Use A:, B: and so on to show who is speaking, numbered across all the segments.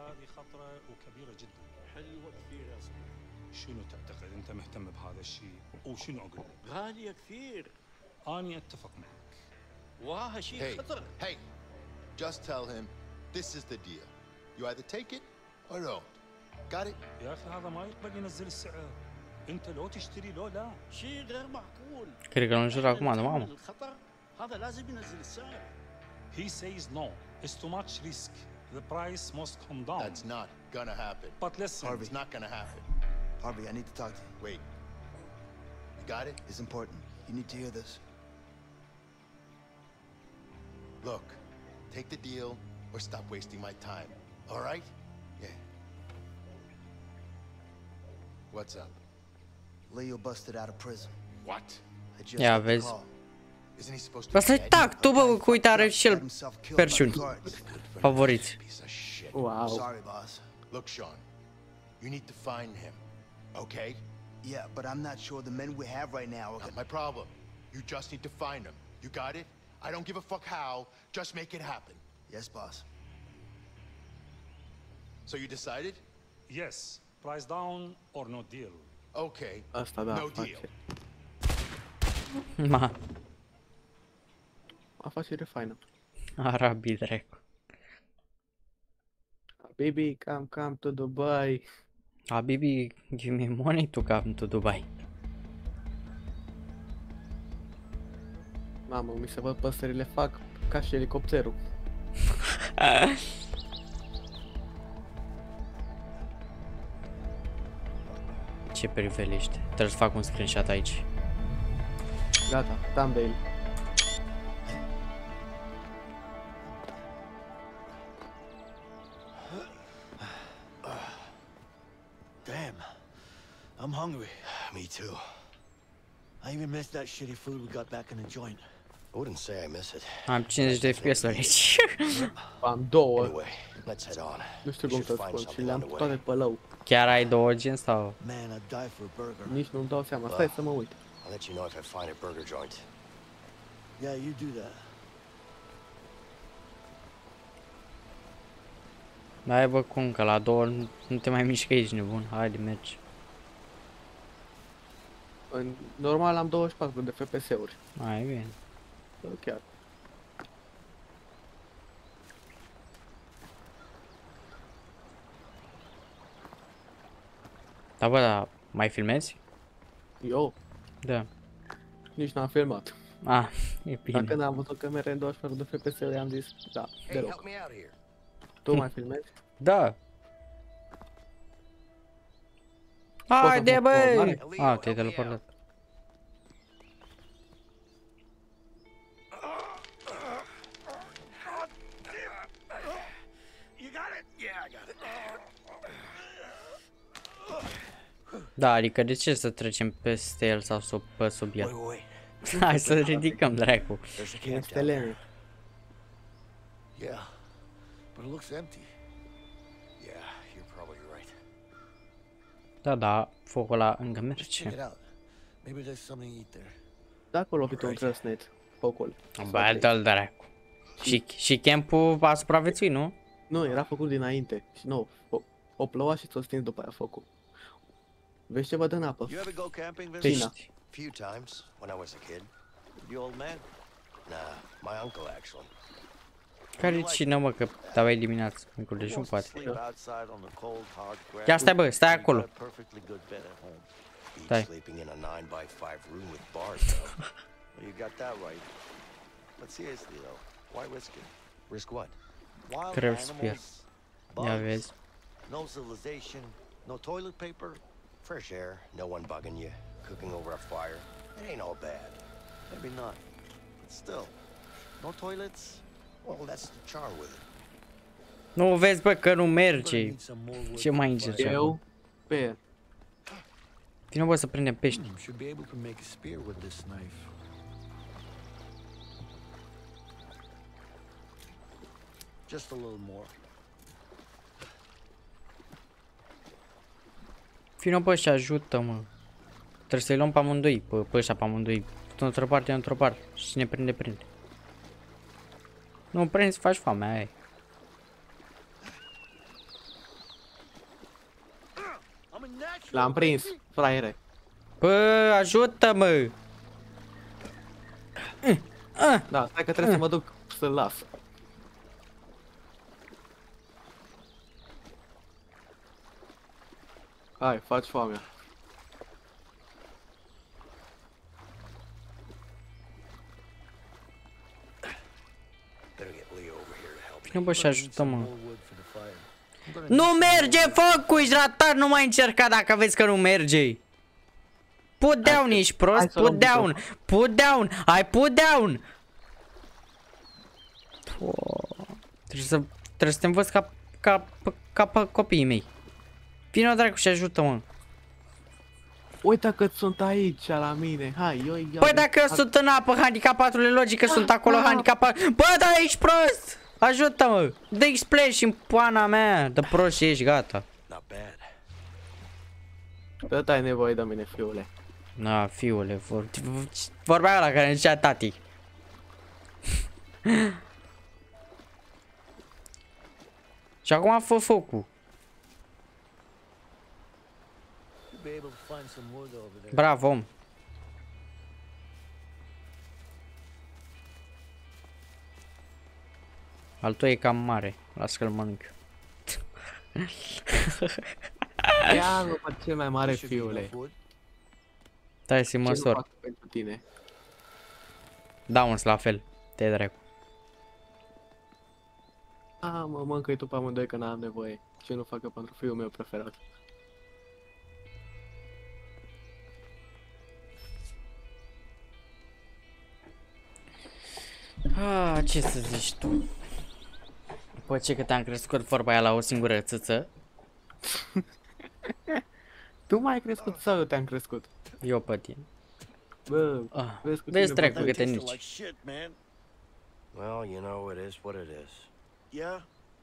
A: هذه خطرة وكبيرة جدا.
B: حلوة كثير يا صديقي.
A: شنو تعتقد انت مهتم بهذا الشيء وشنو اقول لك؟
B: غالية كثير.
A: اني اتفق معك.
B: وها شيء خطر.
C: Hey, just tell him this is the deal. You either take it or don't. Got it?
A: يا اخي هذا ما يقبل ينزل السعر. انت لو تشتري لو لا.
B: شيء غير معقول.
D: Cred că nu jur acum, nu mamă.
B: الخطر هذا لازم ينزل السعر.
A: He says no. It's too much risk. The price must come down.
C: That's not gonna happen.
A: But listen,
C: Harvey, it's not gonna happen.
E: Harvey, I need to talk to you.
C: Wait. You got it?
E: It's important. You need to hear this.
C: Look, take the deal or stop wasting my time. All right?
E: Yeah.
C: What's up?
E: Leo busted out of prison.
C: What?
E: I just
D: Ia
E: got the
D: vezi.
E: call.
C: Isn't he supposed to
D: Asta e
C: be dead?
D: tac, tu bă, cu uite are și el
E: Himself killed by
D: versiuni
E: the guards.
D: favoriți.
C: Piece of shit.
F: Wow.
E: Sorry, boss.
C: Look, Sean, you need to find him, okay?
E: Yeah, but I'm not sure the men we have right now are
C: Not
E: gonna...
C: my problem. You just need to find him. You got it? I don't give a fuck how. Just make it happen.
E: Yes, boss.
C: So you decided?
A: yes, price down or no deal.
C: Okay.
F: Asta da,
C: No
F: afacere.
C: deal.
D: Ma,
F: Afacere faină.
D: arabii dracu.
F: Baby, come to Dubai.
D: Habibi, give me money to come to Dubai.
F: Mamă, mi se văd păsările, fac ca și elicopterul.
D: Ce priveliște. Trebuie să fac un screenshot aici.
F: Gata, thumbnail.
B: Damn. I'm hungry.
G: Me too.
B: I even missed that shitty food we got back in the joint.
G: I wouldn't say I miss it.
D: Am 50 de FPS aici.
F: Am două.
G: Anyway, let's head on.
F: Nu știu
G: We
F: cum
G: should
F: să
G: find
F: spun și
G: something
F: le-am
G: on the
F: toate
G: way.
F: pe lău.
D: Chiar ai două gen sau?
B: Man, I'd die for a burger.
F: Nici nu-mi dau seama. Stai să mă uit.
G: I'll let you know if I find a burger joint.
B: Yeah, you do that.
D: Hai bă, cum, că la două nu te mai mișcă aici, nebun. Haide, mergi.
F: În normal am 24 de FPS-uri.
D: Mai bine.
F: Chiar.
D: Da, bă, da, mai filmezi?
F: Eu
D: Da.
F: nici n-am filmat.
D: Ah, e bine.
F: Dacă n-am văzut camere în 24 de FPS-uri, am zis, da,
G: Hey,
F: deloc.
G: help me out here.
F: Tu mai filmezi?
D: Da. Haide, bă! Ah, te-ai teleportat.
B: You got it? Yeah, I got it.
D: Da, adică de ce să trecem peste el sau sub el?
B: Wait.
D: Hai să ridicăm, dracu.
B: There's a camp
F: Este
B: down there.
F: lene.
G: Yeah, but it looks empty. Yeah, you're probably right.
D: Da, da, focul ăla încă
B: Check
D: merge.
B: it out. Maybe there's something to eat there.
F: Da, acolo fi un trăsnet. Focul.
D: Bă, dă-l dracu. Și campul a supraviețuit, nu?
F: Nu, era făcut dinainte. Și nu, o ploua și s-o stins după aia focul. Vezi ce văd în apă?
B: You ever go camping, Vince?
F: Pești.
D: Pești.
G: Few times when I was a kid.
B: The old man?
G: Nah, my uncle actually.
D: Care cine, mă, că aveai dimineața, micul dejun,
B: Wants to
D: poate.
B: sleep outside on the cold, hard grass.
D: Ia stai, bă, stai
B: You got
D: acolo.
B: a perfectly good bed at home.
G: Beats
D: Dai.
G: sleeping in a 9x5 room with bars, though.
B: Well, you got that right. But seriously though, why risk it?
G: Risk what?
B: Wild
D: Greu să fie.
B: animals,
D: Ia
B: bugs,
D: vezi.
B: no civilization, no toilet paper.
G: Fresh air, no one bugging you, cooking over a fire. It ain't all bad.
B: Maybe not, but still, no toilets.
G: Well, that's the charm with it.
D: Nu vezi, bă, că nu
B: We're gonna
D: merge.
B: need some more wood
D: Ce
B: for
D: mai
B: the
D: încerci
B: fire.
D: acum?
F: Eu, pe
D: Vino, bă, să prindem pești.
B: Should be able to make a spear with this knife. Just a little more.
D: Vino, bă, și ajută-mă. Trebuie să-i luăm pe amândoi, pe ăștia pe amândoi. Tu într-o parte, eu într-o parte. Și ne prinde, prinde. Nu prinzi, faci foame, aia e.
F: L-am prins, fraiere.
D: Bă, ajută-mă!
F: Da, stai că trebuie să mă duc să-l las. Hai, faci foamea.
G: Better get Leo over here to help me.
D: Vino bă și ajută-mă.
B: More wood for the fire. I'm gonna
D: Nu
B: need some
D: merge focul, ești ratat, nu mai încerca dacă vezi că nu merge. Put down, ești prost,
F: hai să luăm
D: put down, put down, hai put down. Trebuie să te învăț ca pe copiii mei. Vino dracu și ajută-mă.
F: Uite că sunt aici la mine, hai, eu iau.
D: Păi dacă eu sunt în apă, handicapatul logic că sunt acolo handicapat. Bă, da, ești prost! Ajută-mă! Dă-i splash în poana mea! Dă prost și ești gata.
G: Not bad.
F: Tot ai nevoie de mine, fiule.
D: Na, fiule, vorbea ăla care zicea tati. Și acum fă focul.
B: You'll be able to find some wood over there.
D: Bravo, om. Al tău e cam mare. Las că-l mănânc.
F: Ia-l pe cel mai mare,
B: Should be enough
F: fiule.
B: wood.
D: Stai să
F: Ce nu
D: măsor.
F: fac pentru tine?
D: Da, uns la fel. Te dracu.
F: Mă mâncăi tu pe amândoi că n-am nevoie. Ce nu facă pentru fiul meu preferat.
D: Ce să zici tu? După ce că te-am crescut vorba aia la o singură țâță,
F: Tu m-ai crescut sau eu te-am crescut?
D: eu pe tine.
F: Bă,
D: Vezi
F: cine
D: dracu
F: vorbește?
D: că te
B: Tasted
D: nici.
B: like shit, man.
G: Well, you know, it is what it is.
B: Yeah?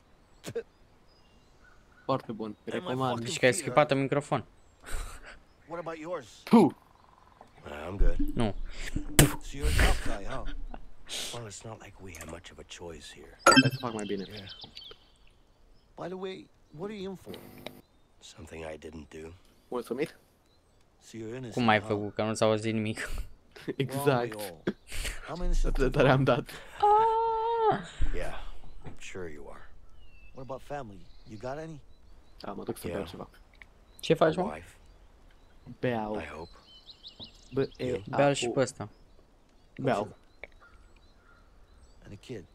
F: Foarte bun, recomand.
D: Deci că ai schipat în microfon.
B: What about yours?
F: Puh!
G: I'm good.
D: Nu.
B: So you're a tough guy, huh?
G: Well, it's not like we have much of a choice here.
F: Hai să fac mai bine.
B: By the way, what are you in for?
G: Something I didn't do.
F: Mulțumit?
B: So you're innocent.
D: Cum ai
B: huh?
D: făcut? Că nu s-a auzit nimic.
B: Well, we
F: Exact.
B: all. I'm innocent.
F: Atât de
B: too.
F: tare am dat.
G: Yeah, I'm sure you are.
B: What about family? You got any?
F: Da, mă duc să beau ceva.
D: Ce faci,
G: A
D: mă?
G: wife,
F: Beau.
G: I hope.
D: Bea și pe ăsta.
F: Beau.
B: And a kid.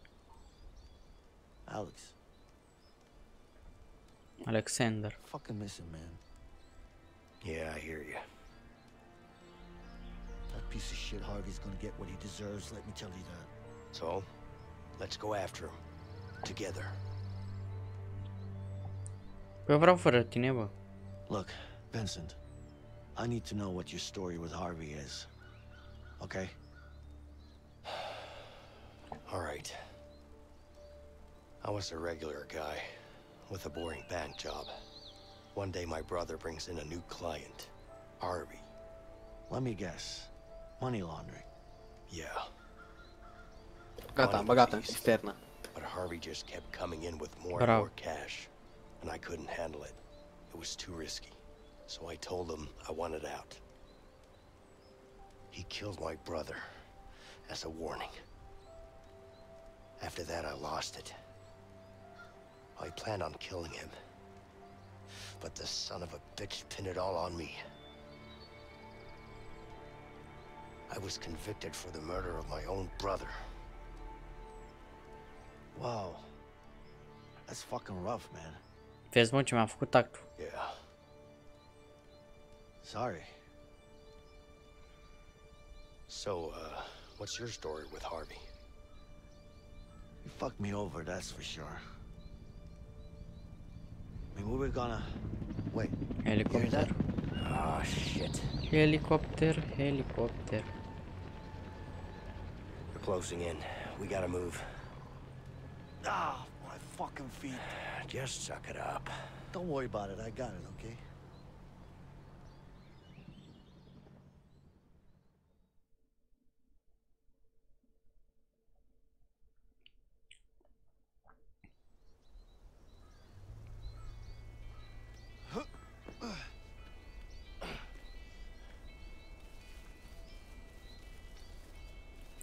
B: Alex.
D: Alexander.
B: Fucking miss him, man.
G: Yeah, I hear you.
B: That piece of shit Harvey's gonna get what he deserves, let me tell you that.
G: So, let's go after him. Together.
D: Eu vreau fără tine, bă.
B: Look, Vincent, I need to know what your story with Harvey is. Okay?
G: All right. I was a regular guy with a boring bank job. One day my brother brings in a new client, Harvey.
B: Let me guess. Money laundering.
G: Yeah,
F: Gata, am băgat în cisternă.
G: but Harvey just kept coming in with more and
D: Bravo.
G: more cash, and I couldn't handle it. It was too risky. So I told him I wanted out. He killed my brother as a warning. After that, I lost it. I planned on killing him, but the son of a bitch pinned it all on me. I was convicted for the murder of my own brother.
B: Wow. That's fucking rough, man.
D: Vezi, mă, ce mi-a făcut actul.
G: Yeah.
B: Sorry.
G: So, what's your story with Harvey?
B: You fucked me over, that's for sure. I mean, we were gonna... Wait, you hear that?
D: Helicopter.
G: Ah, shit.
D: Helicopter, helicopter.
G: We're closing in. We gotta move.
B: Ah, my fucking feet.
G: Just suck it up.
B: Don't worry about it, I got it, okay?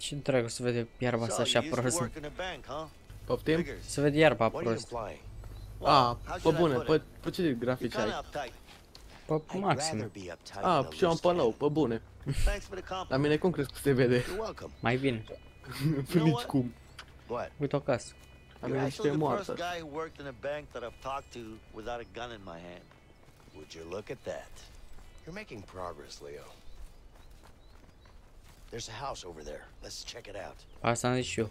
D: Ce dracu se vede iarba asta așa prost.
F: Poftim?
D: Se vede iarba
G: What are you
D: prost.
G: implying?
F: A, pe bune, pe ce grafici ai?
D: Pe
G: I'd
D: maxim.
G: rather be uptight
F: A,
G: in a
F: și eu am
G: loose
F: pălău, pe bune.
G: Thanks for the
F: La
G: compliment.
F: mine cum crezi că se vede?
G: You're welcome.
D: Mai bine.
F: Nici cum.
G: What?
D: Uite o casă.
F: La
H: You're
F: mine
H: actually
F: este
H: the first
F: moartă.
H: guy who worked in a bank that I've talked to without a gun in my hand.
G: Would you look at that? You're making progress, Leo. There's a house over there. Let's check it out.
D: Asta am zis și eu.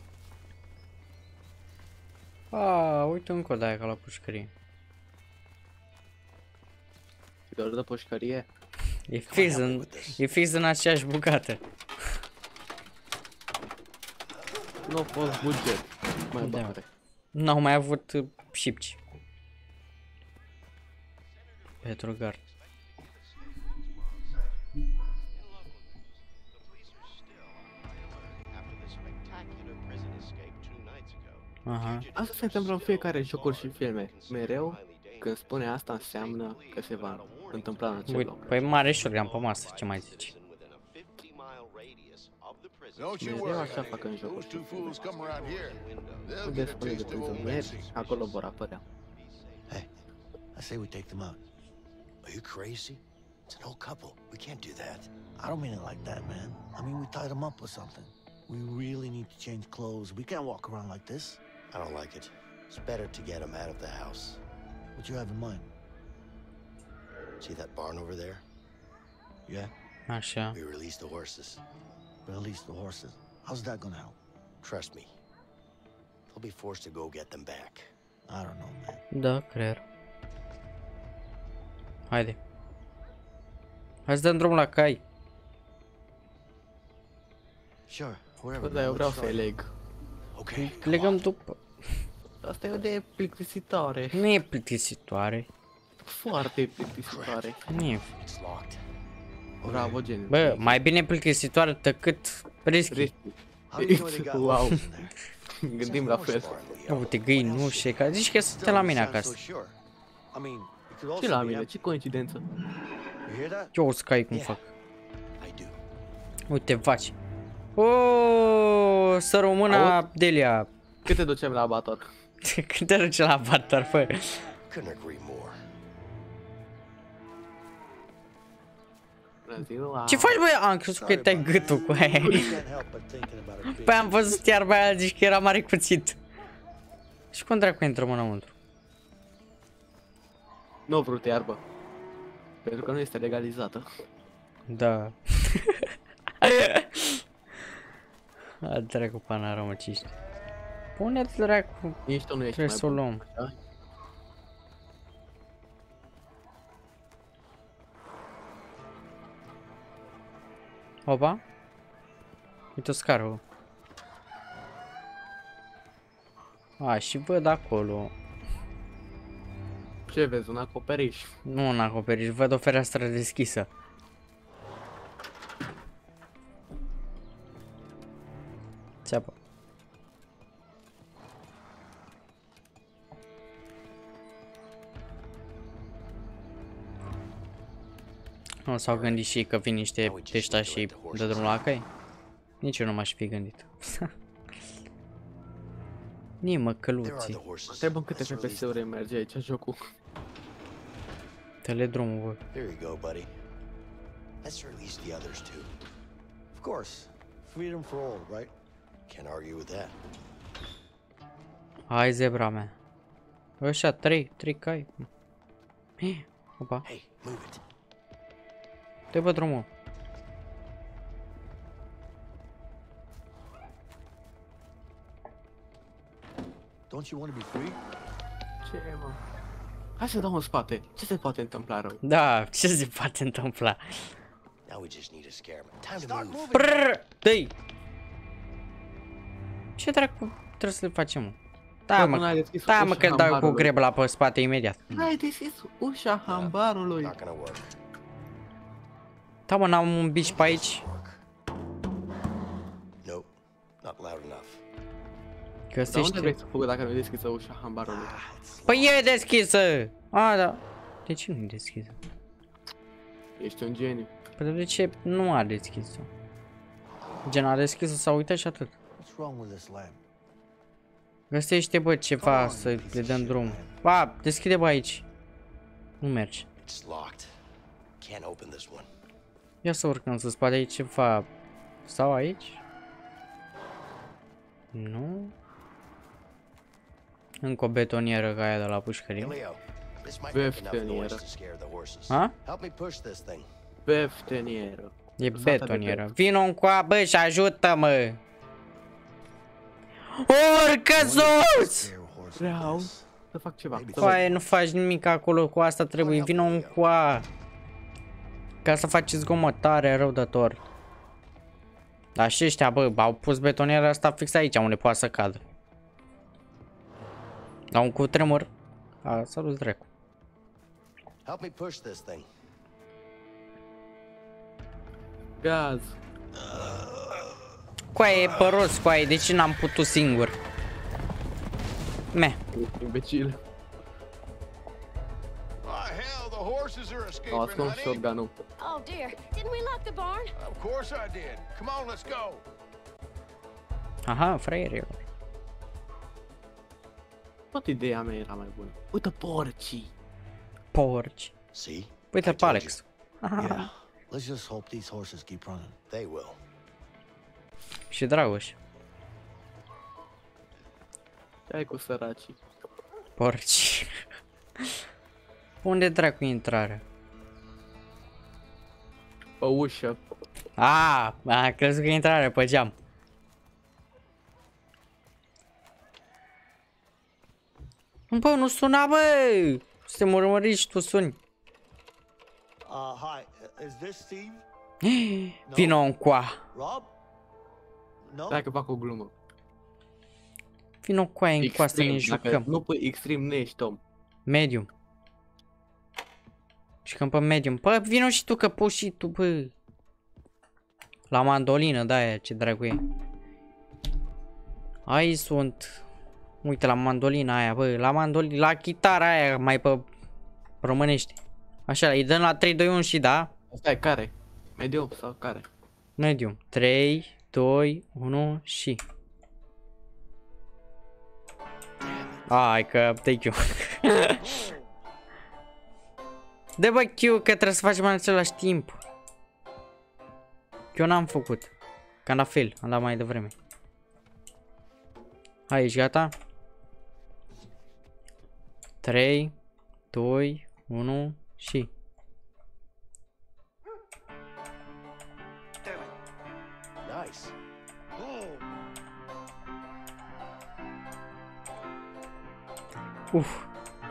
D: A, uite încă o daia ca la pușcărie.
F: Doar de pușcărie.
D: E fix în aceeași bucată.
F: Nu a fost buget. Mai
D: Da.
F: mare.
D: N-au mai avut șipci. Petrogard. Aha.
F: Asta se întâmplă în fiecare jocuri și filme. Mereu, când spune asta, înseamnă că se va întâmpla în acel
D: Uite,
F: loc.
D: păi mare șurgam pe masă, ce mai zici?
E: Don't you
F: Mereu
E: worry.
F: așa fac în jocuri
E: Those
F: și
E: two fools come around here. They'll
F: filme.
E: get a
F: Despre de
E: taste of old
F: prizonieri,
E: Mexico.
F: acolo vor apărea.
B: Hey, I say we take them out.
G: Are you crazy? It's an old couple. We can't do that.
B: I don't mean it like that, man. I mean we tied them up or something. We really need to change clothes. We can't walk around like this.
G: I don't like it. It's better to get them out of the house.
B: What you have in mind?
G: See that barn over there?
B: Yeah?
D: Așa.
G: We release the horses.
B: Release the horses. How's that gonna help?
G: Trust me. They'll be forced to go get them back.
B: I don't know, man.
D: Da, creier. Haide. Hai să dăm drumul la cai.
B: Sure, wherever.
F: Bă, dar eu
B: man,
F: vreau
B: let's
F: să
B: try.
F: leg.
G: Okay.
D: Legăm după.
F: Asta e o de plictisitoare.
D: Nu e plictisitoare.
F: Foarte plictisitoare.
D: Nu e.
G: It's locked.
F: Bravo, Jenny.
D: Bă, mai bine plictisitoare decât risky.
F: Risky.
B: How do you know they got
F: Wow.
B: horses in there?
F: Gândim la fel.
D: Uite, găini, nu știu, ca zici că suntem la mine
B: Still, you
D: acasă.
B: sound so sure. I mean, it could
F: Și
B: also
F: la
B: be
F: mine,
B: empty.
F: ce coincidență.
B: You hear that?
D: Eu o să cai cum
G: Yeah.
D: fac.
G: I do.
D: Uite, faci. O, să româna Delia.
F: Cât te ducem la abator?
D: Când te duce la abator, fă.
G: Couldn't agree more.
F: Bună ziua.
D: Ce faci, băi? Am crezut că te-ai gâtul cu aia.
B: You can't help but thinking about it.
D: Păi am văzut iarba aia, zici că era mare cuțit. Și cum dracu intrăm înăuntru?
F: Nu au vrut iarbă. Pentru că nu este legalizată.
D: Da. A, dracu, panoramă, ce ești? Pune-te, dracu.
F: Nici tu nu ești
D: Trebuie
F: mai
D: să o
F: bun.
D: luăm.
F: Da?
D: Opa. Uite o scară. A, și văd acolo.
F: Ce vezi, un acoperiș?
D: Nu un acoperiș, văd o fereastră deschisă. Țeapă. Nu s-au gândit și că vin niște ăștia și dă drumul la cai? Nici eu nu m-aș fi gândit. Nimă,
G: There are
D: căluții.
G: the horses.
F: Trebuie în câte
G: Let's release
F: FPS-uri merge aici jocul.
D: Tele drumul, bă.
G: There you go, buddy. Let's release the others too.
B: Of course. Freedom for all, right?
G: Can't argue with that.
D: Hai, zebra mea. Ăștia, trei cai. Opa,
G: Hey, move it.
D: dă-i pe drumul.
B: Don't you want to be free?
F: Ce mă? Hai să dau în spate. Ce se poate întâmpla rău?
D: Da, ce se poate întâmpla?
G: Now we just need to scare them. Time to move.
D: Prrrr, dă-i! Ce dracu trebuie să le facem, mă? Da,
F: Bă, nu ai
D: mă,
F: deschis
D: da, mă,
F: ușa
D: că dau cu
F: hambarului.
D: grebla pe spate imediat.
F: Hai deschis ușa hambarului.
G: Not gonna work.
D: Da, mă, n-am un bici pe aici.
G: Nope, not loud enough.
F: Dar unde vrei
D: Găsește.
F: să fugă dacă nu e deschisă ușa hambarului?
D: Păi e deschisă! A, da. De ce nu e deschisă?
F: Ești un geniu.
D: Păi de ce nu a deschis-o? Gen a deschis-o, s-a uitat și atât.
B: What's wrong with this lamp?
D: Găsește, bă, ceva să le dăm drum. Ba, deschide, bă, aici. Nu merge.
G: It's locked. Can't open this one.
D: Ia să urcăm sus, poate aici ceva. Sau aici? Nu. Încă o betonieră ca aia de la pușcărie.
G: Hey, Leo, this might make enough noise
F: Betonieră.
G: to scare the horses.
D: Ha?
G: Help me push this thing.
F: Beftenieră.
D: E
F: Fata de
D: betonieră.
F: bef.
D: Vino încoa, bă, și ajută-mă! Urcă sus!
F: Vreau să fac ceva. Să văd.
D: Foaie, nu faci nimic acolo, cu asta trebuie, vino încoa. Ca să faci zgomotare, răudător. Dar și ăștia, bă, au pus betonieră asta fix aici, unde poate să cadă. La un cutremur. A, s-a dus dracu.
G: Help me push this thing.
F: Gaz.
D: Coaie, e păros, coaie, de ce n-am putut singur? Meh.
F: Imbecil.
E: Oh, hell, the horses are
F: Au
E: escaping,
F: ascuns
E: honey.
F: shotgun-ul.
I: Oh dear, didn't we lock the barn?
E: Of course I did. Come on, let's go.
D: Aha, fraierilor.
F: Tot ideea mea era mai bună. Uite porcii.
D: Porci.
G: See?
D: Uite
G: I
D: pe
G: told
D: Alex.
B: Yeah. Let's just hope these horses keep running.
G: you. They will.
D: Și Dragoș.
F: Ce ai cu săracii?
D: Porci. Unde dracu e intrarea?
F: Pe ușă.
D: A crezut că e intrarea pe geam. Bă, nu suna, bă! Suntem urmăriți și tu suni.
H: Hi, is this Steve?
D: Vino încoa.
H: Rob? No?
F: Stai că fac o glumă.
D: Vino încoa încoa să ne
F: Extreme, dacă
D: jucăm.
F: nu pe extreme nu ești om.
D: Medium. Jucăm pe medium. Bă, vino și tu că poți și tu, bă. La mandolină, da, aia, ce dracu e. Aici sunt. Uite la mandolina aia, bă, la chitara aia, mai pe românește. Așa, îi dăm la 3, 2, 1 și da?
F: Stai, care? Medium sau care?
D: Medium. 3, 2, 1 și... Hai că take you. Dă bă Q că trebuie să facem în același timp. Eu n-am făcut. Cam la fel, am dat mai devreme. Hai, ești gata? 3, 2, 1 și...
G: Nice.
D: Uf.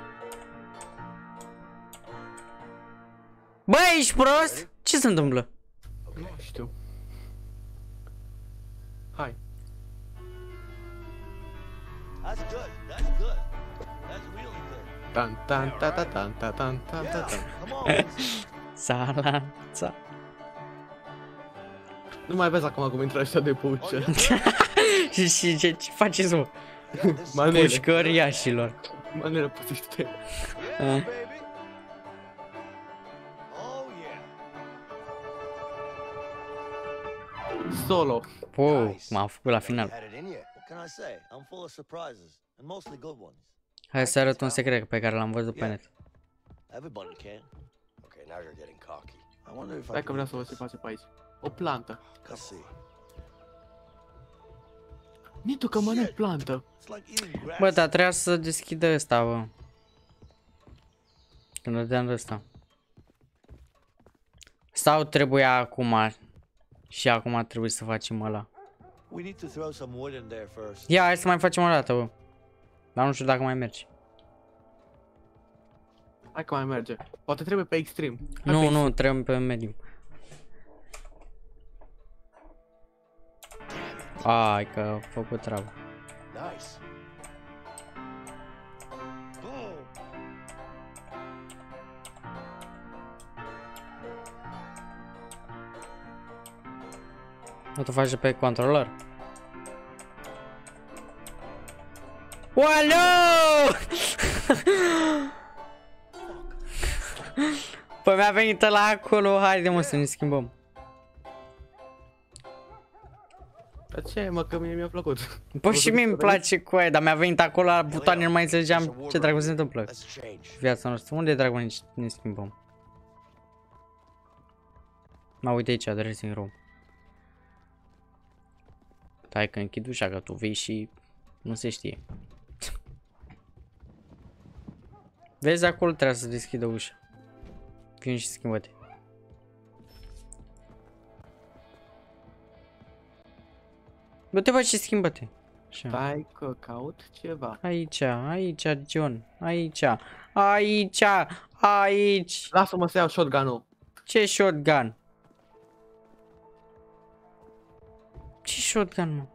D: Bă, ești prost? Ce se întâmplă?
F: Nu știu. Hai.
H: That's good. That's good. That's really good.
F: Tan tan ta ta tan ta tan tan ta tan.
H: Come on.
D: Salanța.
F: Nu mai vezi acum cum intră ăștia de pe ușă.
D: Și ce faceți, mă?
F: Manele.
D: Pușcăriașilor.
F: Manele pusiste.
H: Yeah, baby. Oh, yeah.
F: Solo.
D: Wow, m-am făcut la final.
G: Had it in you.
H: What can I say? I'm full of surprises, and mostly good ones.
D: Hai să arăt un secret pe care l-am văzut pe net.
H: Everybody can.
G: Okay, now you're getting cocky.
H: I wonder if I
F: Stai că
H: can...
F: vreau să văd ce face pe aici. O plantă.
H: Let's see.
F: Nitu că mănânc plantă.
H: It's like eating grass.
D: Bă, dar trebuia să deschidă ăsta, bă. Când dădeam de ăsta. Sau trebuia acum. Și acum trebuie să facem ăla.
H: We need to throw some wood in there first.
D: Ia, hai să mai facem o dată, bă. Dar nu știu dacă mai merge.
F: Hai că mai merge. Poate trebuie pe extrem.
D: Nu, nu, trebuie pe medium. Ai că a făcut treabă.
G: Nice.
H: Boom.
D: Nu tu faci pe controller? Oaleu! Păi mi-a venit ăla acolo, haide mă să ne schimbăm.
F: Dar ce, mă, că mie mi-a plăcut.
D: Păi și mie îmi place cu aia, dar mi-a venit acolo la butoane, nu mai înțelegeam ce dracu se întâmplă.
G: Let's change.
D: Viața noastră, unde dracu ne schimbăm? Mă, uite aici, dressing room. Hai că închid ușa, că tu vei și nu se știe. Vezi, acolo trebuie să deschidă ușa. Vin și schimbă-te. Du-te, bă, și schimbă-te. Așa.
F: Stai că caut ceva.
D: Aici, aici, John. Aici, aici, aici.
F: Lasă-mă să iau shotgun-ul.
D: Ce shotgun? Ce shotgun, mă?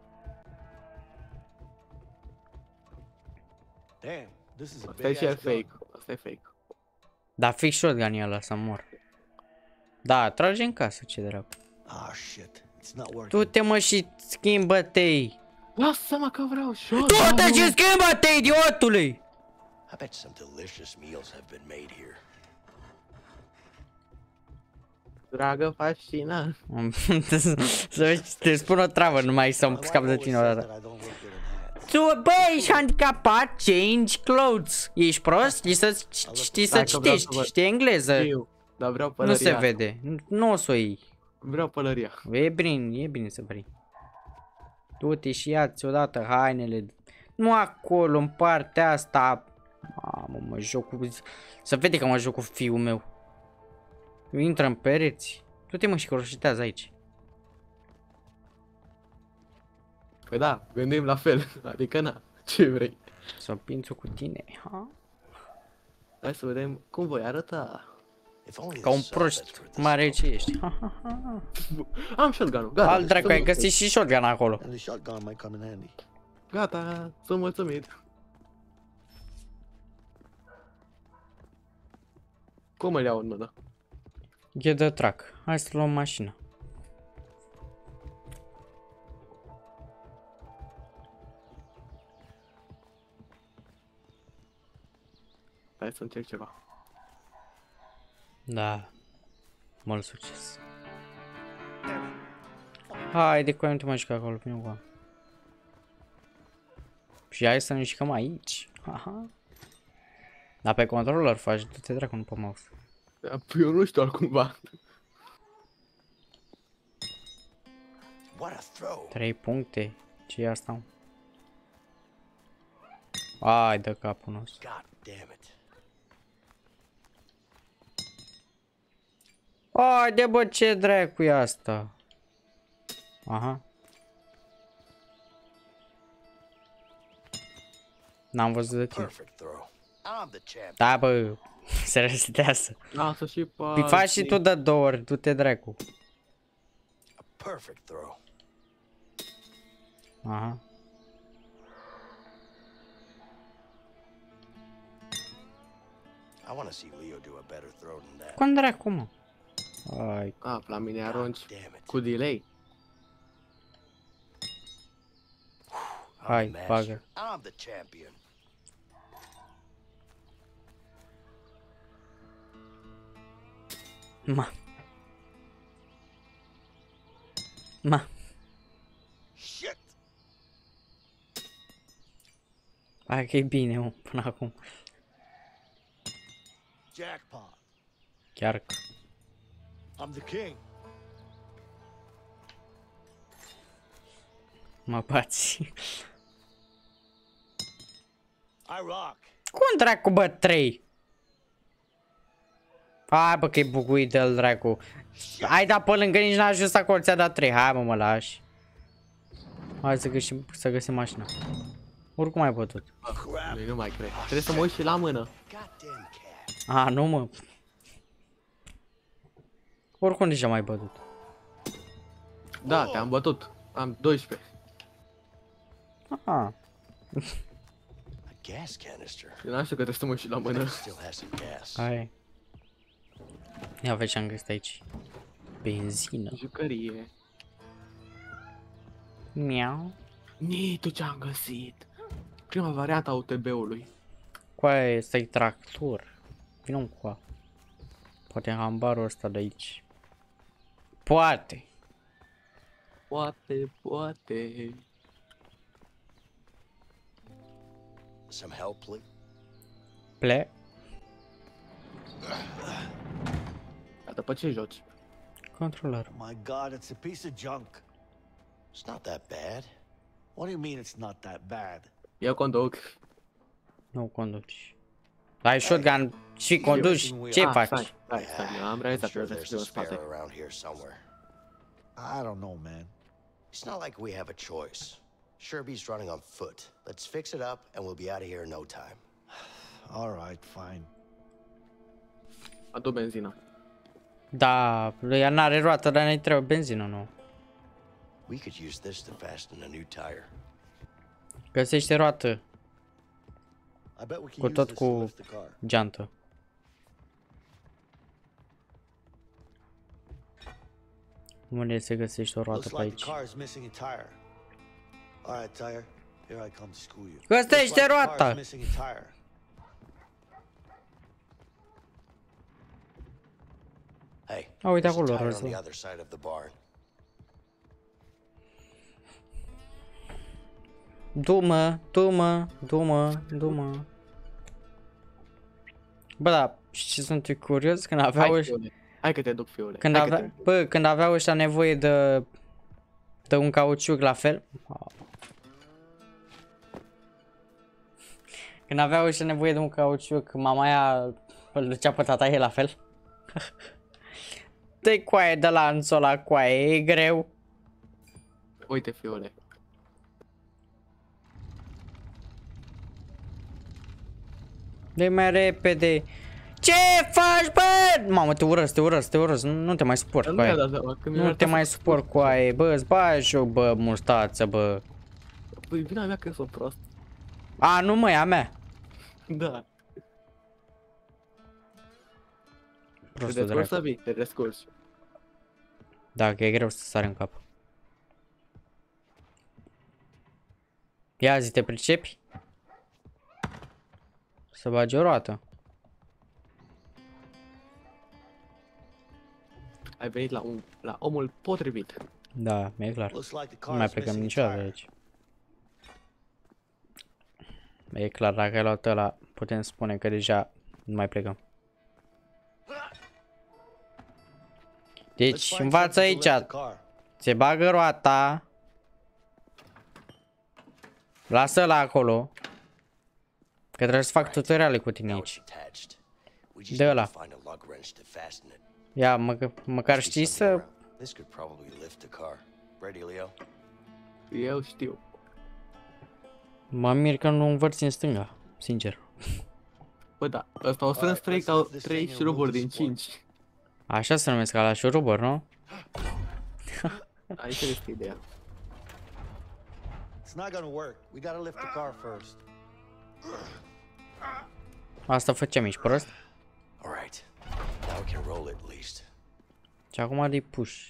G: Damn, this is a
F: Asta e
G: big
F: și el
G: ass gun.
F: fake. Asta e fake.
D: Da, fix shotgun e ăla, să mor. Da, trage în casă, ce dracu.
B: Ah, shit. It's not working.
D: Du-te, mă, și schimbă-te.
F: Lasă-mă că vreau shotgun.
D: Du-te și schimbă-te, idiotule!
G: I bet some delicious meals have been made here.
F: Dragă fascina.
D: Să vezi, te spun o travă, numai să-mi scap de tine odată. Tu, bă, ești handicapat, change clothes. Ești prost? Știi să citești, știi engleză.
F: Știu, dar vreau
D: Nu
F: pălăria.
D: se vede, nu o să o iei.
F: Vreau pălăria.
D: E bine să vrei. Du-te și ia-ți odată hainele. Nu acolo, în partea asta. Mamă, mă joc cu... Să vede că mă joc cu fiul meu. Intră în pereți. Du-te, mă, și croșetează aici.
F: Păi da, gândim la fel. Adică na, ce vrei?
D: Să pințu cu tine, ha?
F: Hai să vedem cum voi arăta.
G: If only
D: Ca
G: the
D: un
G: sun
D: prost
G: beds were this
D: mare
G: simple.
D: ce ești. Ha, ha, ha.
F: Am shotgun-ul, gata.
D: Al dracu, ai găsit și shotgun acolo.
B: And the shotgun might come in handy.
F: Gata, sunt mulțumit. Cum îl iau în mână?
D: Get the truck. Hai să luăm mașina.
F: Hai să încerc ceva.
D: Da. Mult succes. Haide, cu aia nu te mai juca acolo, vine cu aia. Și hai să ne jucăm aici. Aha. Dar pe controller faci, du-te dracu, nu pe mouse.
F: Eu nu știu altcumva.
G: What a throw.
D: 3 puncte. Ce e asta? Ai de capul nostru.
G: God damn it.
D: Haide, bă, ce dracu e asta? Aha. N-am văzut de tine.
G: Perfect throw. I'm the champ.
D: Da, bă, se resetează.
F: Lasă și pe...
D: Păi faci și tu de 2 ori, du-te dracu.
G: A perfect throw.
D: Aha.
G: I want to see Leo do a better throw than that.
D: Cum dracu, mă? Ai,
F: A, la mine arunci
G: Damn it.
F: cu delay.
G: I'm
D: hai,
G: the master.
D: bagă.
G: I'm the champion.
D: Ma. Ma.
G: Shit.
D: Hai că e bine, mă, până acum.
B: Jackpot.
D: Chiar că.
B: I'm the king.
D: Mă bați.
B: I rock.
D: Cum dracu, bă, 3? Hai, bă, că e buguit de-l dracu. Hai, da, pe lângă nici n-a ajuns acolo, ți-a dat 3. Hai, mă lași. Hai să găsim mașina. Oricum ai bătut.
F: Nu mai cred. Trebuie să mă uit și la mână.
G: Goddamn cat.
D: A, nu, mă. Oricum deja mai bătut.
F: Da, te-am bătut. Am 12.
D: Ah.
G: A gas canister.
F: Eu n-am știu că trebuie să mă uit și la mână.
G: Still has some gas.
D: Hai. Ia vezi ce am găsit aici. Benzină.
F: Jucărie.
D: Miau.
F: Ni, tu ce-am găsit? Prima variantă a UTB-ului.
D: Cu aia este tractor. Vino cu a. Poate în hambarul ăsta de aici. Poate.
F: Poate.
G: Some help, please?
D: Plec.
F: Dar după ce joci?
D: Controller.
B: My God, it's a piece of junk.
G: It's not that bad.
B: What do you mean it's not that bad?
F: Eu conduc.
D: Nu conduci. Ai shotgun și conduci. Ce faci?
F: Stai, am
G: I'm
F: realizat
G: sure
F: că
G: there's
F: trebuie
G: a
F: să spate.
G: spare around here somewhere.
B: I don't know, man.
G: It's not like we have a choice. Sherby's running on foot. Let's fix it up and we'll be out of here in no time.
B: All right, fine.
F: Adu benzina.
D: Da, ea n-are roată, dar ne trebuie benzină, nu.
G: We could use this to fasten a new tire.
D: Găsește roată
B: I bet we can
D: cu
B: use
D: tot
B: this to
D: cu
B: lift the car.
D: geantă. Unde se găsește o roată
B: Looks
D: pe
B: like the
D: aici?
B: car is missing a tire. All right, tire. Here I come to school you.
D: Găsește
B: Looks like the car
D: roata!
B: is missing a tire.
G: Hey,
D: Oh, uite
G: there's a
D: acolo,
G: tire on
D: Russell.
G: the other side of the barn.
D: Du-mă. Bă, da, și sunt eu curios când aveau
F: Hai,
D: ăștia,
F: fiule. Hai că te duc, fiule.
D: când
F: Hai că
D: avea, bă, când aveau ăștia nevoie de un cauciuc la fel. Când aveau ăștia nevoie de un cauciuc, mama aia îl ducea pe tata ei la fel. Dă-i coaie de lanțul la coaie, e greu.
F: Uite, fiule.
D: Dă-i mai repede. Ce faci, bă? Mamă, te urăsc, nu te mai suport,
F: Nu
D: coaie.
F: mi-a dat seama, că mi-a
D: Nu te mai suport, coaie, bă, îți bagi joc, bă, mustață, bă.
F: Păi, vina mea că sunt prost.
D: A, nu mă, e a mea.
F: Da. Te
D: Prostul
F: descurci,
D: dracu.
F: Sabi? Te descurci.
D: Da, că e greu să sari în cap. Ia zi, te pricepi? Să bagi o roată.
F: Ai venit la omul potrivit.
D: Da, mi-e clar.
B: Looks like the
D: Nu
B: car
D: mai
B: is
D: plecăm
B: missing a
D: niciodată de
B: tire.
D: aici. E clar, dacă ai luat ăla, putem spune că deja nu mai plecăm.
B: Let's
D: Deci,
B: find
D: învață
B: something to
D: aici.
B: lift the car.
D: Se bagă roata. Lasă-l acolo. Că trebuie să fac tutoriale cu tine
G: Now
D: aici.
G: it's attached. We just
D: De
G: need to
D: ăla.
G: find a lug wrench to fasten it.
D: Ia, măcar
G: Must be
D: știi
G: something
D: să...
G: around. This could probably lift the car. Ready, Leo?
F: Eu știu.
D: Mă mir că nu învârți în stânga, sincer.
F: Bă, da, ăsta o strâns
B: Alright, let's
F: 3
B: lift this thing and
F: șuruburi
B: remove
F: din
B: the support.
F: 5.
D: Așa se numesc, ca la șurubăr, nu?
F: Aici este ideea.
B: It's not gonna work. We gotta lift the car first.
D: Asta făceam, ești prost?
G: All right. Now we can roll it at least.
D: Și acum de push.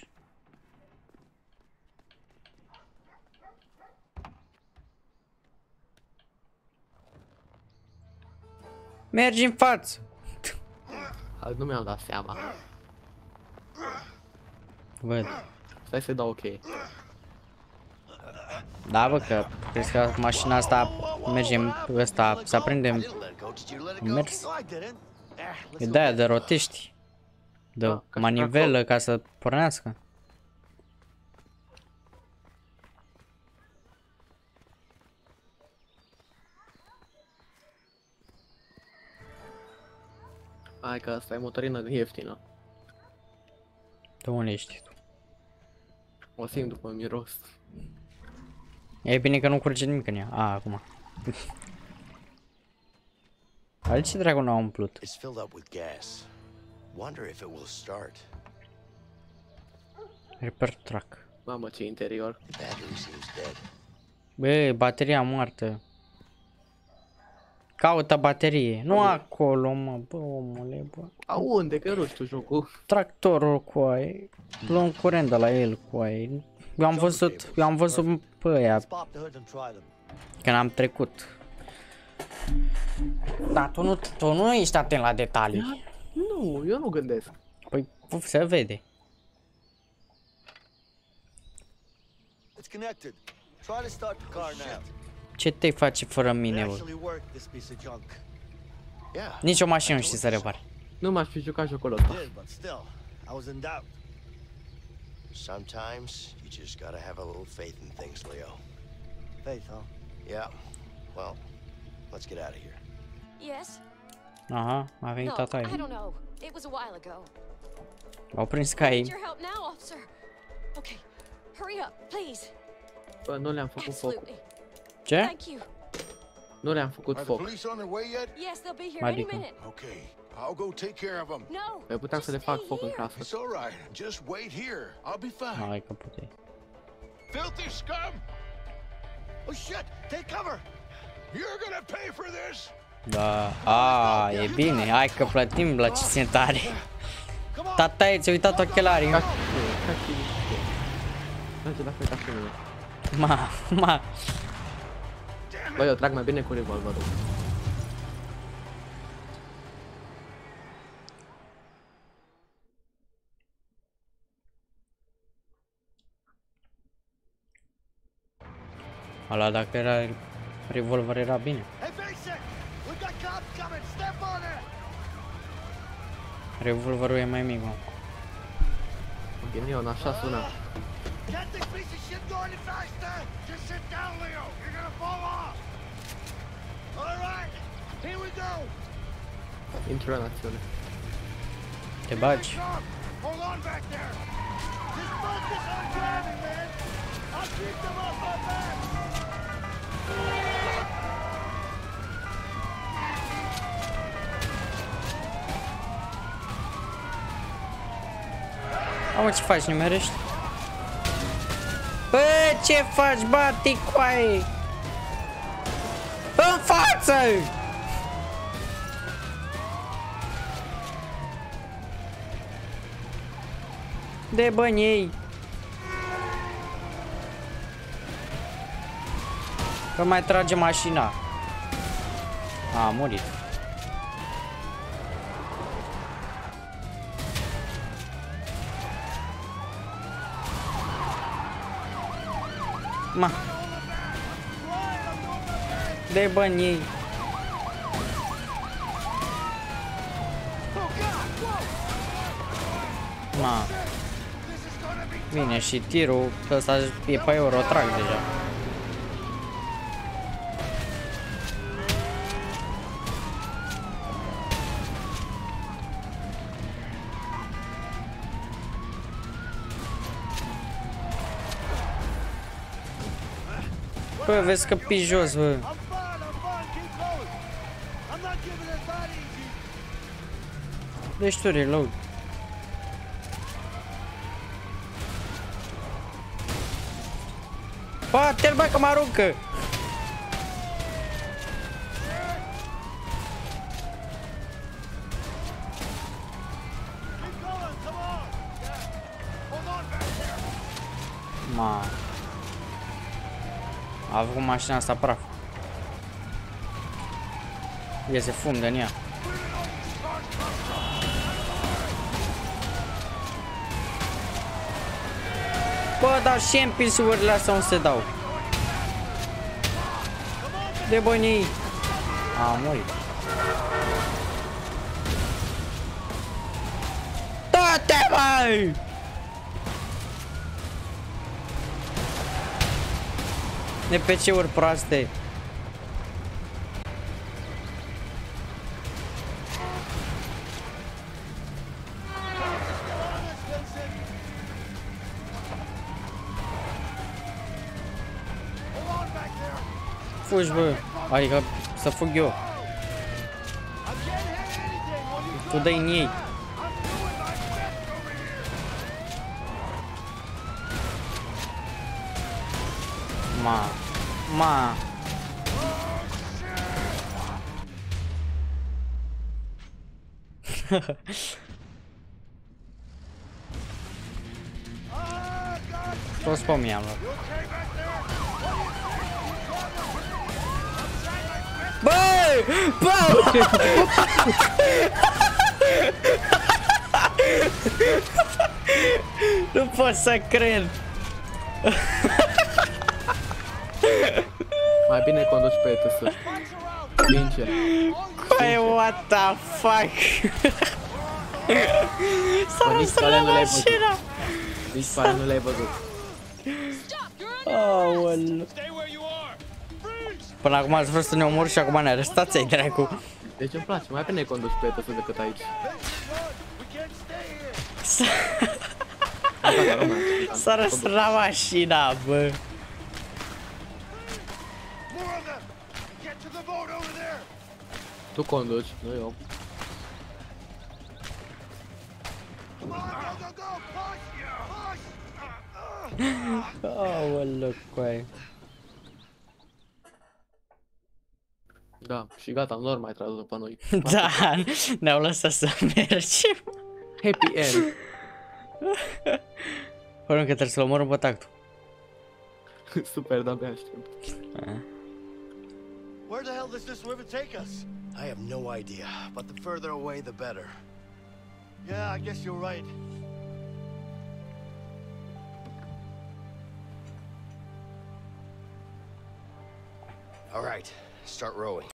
D: Mergi în față!
F: Azi nu mi-am dat seama.
D: Văd.
F: Stai să dau ok.
D: Da, bă, că crezi că mașina asta mergem ăsta, să aprindem
C: Didn't let go. Did you let it go?
D: mers.
B: No, I didn't.
D: E de-aia de rotești. De
F: Da, ca și
D: manivelă ca să pornească.
F: Hai că asta e motorină ieftină.
D: De unde ești tu?
F: O simt după miros.
D: E bine că nu curge nimic în ea. A, acum. Ale ce dracu n-a umplut?
G: It's filled up with gas. Wonder if it will start.
D: Repair truck.
F: Mamă, ce interior.
G: The battery seems dead.
D: Bă, bateria moartă. Caută baterie. Nu acolo, mă, bă, omule, bă.
F: A unde? Că nu știu jocul.
D: Tractorul cu aia. Luăm curent de la el cu aia. Eu am văzut pe aia
B: Let's pop the hood and try them.
D: când am trecut. Da, tu nu ești atent la detalii.
F: Nu, eu nu gândesc.
D: Păi, se vede.
H: It's connected. Try to start the car now.
D: Ce te face fără mine, bă?
H: Actually work this piece of junk.
C: Yeah.
D: Nici o mașină nu știi să repare.
F: Nu m-aș fi jucat jocul ăsta.
H: Did, but still, I was in doubt.
G: Sometimes you just gotta have a little faith in things, Leo.
H: Faith, huh?
G: Yeah. Well, let's get out of here.
I: Yes?
D: Aha, a venit
I: No,
D: tata
I: I
D: ei.
I: don't know. It was a while ago.
D: Au prins
I: I
D: ca
I: need
D: ei.
I: your help now, officer. Okay, hurry up, please.
F: Bă, nu le-am făcut focul.
I: Absolutely.
D: Ce?
I: Thank you.
F: Nu le-am făcut
E: Are the
F: foc.
E: police on their way yet?
I: Yes, they'll be here any
D: Adică.
I: minute.
E: Okay, I'll go take care of them.
I: No.
F: Eu puteam să le
I: just
F: fac
I: stay
F: foc în
I: here.
F: casă.
E: It's all right. Just wait here. I'll be fine.
D: Hai că puteai.
E: Filthy scum!
H: Oh shit! Take cover!
E: You're gonna pay for this!
D: Da, a, e bine, hai că plătim la ce sunt tare. Tata, ți-a uitat ochelarii.
F: Ca și merge la fel ca și mine.
D: Ma.
F: Bă, eu trag mai bine cu revolverul.
D: Ala dacă era revolver era bine.
H: Hey, basic! We got cops coming! Step on it!
D: Revolverul e mai mic, mă.
F: Ghinion, așa sună.
H: Get this piece of shit going faster!
E: Just sit down, Leo. You're gonna fall off.
H: All right, here we go!
F: Intră în acțiune.
D: Te bagi.
E: Come. Hold on back there.
H: Just focus on driving, man! I'll keep them off my back!
D: Auzi, ce faci, nimerești? Bă, ce faci, bati coaie? În față! De bani ei. Că mai trage mașina. A murit. Ma. De bani ei. Ma. Vine și tirul, că ăsta e pe Eurotrack deja. Bă, vezi că pi jos, bă.
H: I'm fine, keep going! I'm not giving it that easy!
D: Deci tu reload. Bate-l, bă, că mă aruncă!
H: Keep going, come on!
E: Hold on back there.
D: Ma. A făcut mașina asta praf. Iese fum din ea. Bă, dar și NPC-urile astea unde se dau? De bănii. A murit. Da-te, băi! NPC-uri proaste. Fugi, bă. Adică să fug eu. Tu dai în ei. Ma. Toți pe mine am luat. Băi! Bă! Nu pot să cred!
F: Mai bine conduci pe TS. Sincer.
D: Coai, what the fuck? S-a răstrat mașina!
F: Nici pare nu le-ai văzut.
D: Aoleu. Până acum ați vrut să ne omori și acum ne arestați, ai dracu.
F: Deci îmi place, mai bine conduci pe TS decât aici.
D: S-a răstrat mașina, bă.
E: More of them! Get to the boat over there!
F: Tu conduci, nu eu.
E: Come on, go, go, go! Push! Push!
D: Aoleu, coai.
F: Da, și gata, nu ori mai tras după noi.
D: Da, ne-au lăsat să mergem.
F: Happy end.
D: Până că trebuie să-l omorâm pe tactul.
F: Super, de-abia aștept.
B: Where the hell does this river take us?
G: I have no idea, but the further away, the better.
B: Yeah, I guess you're right.
G: All right, start rowing.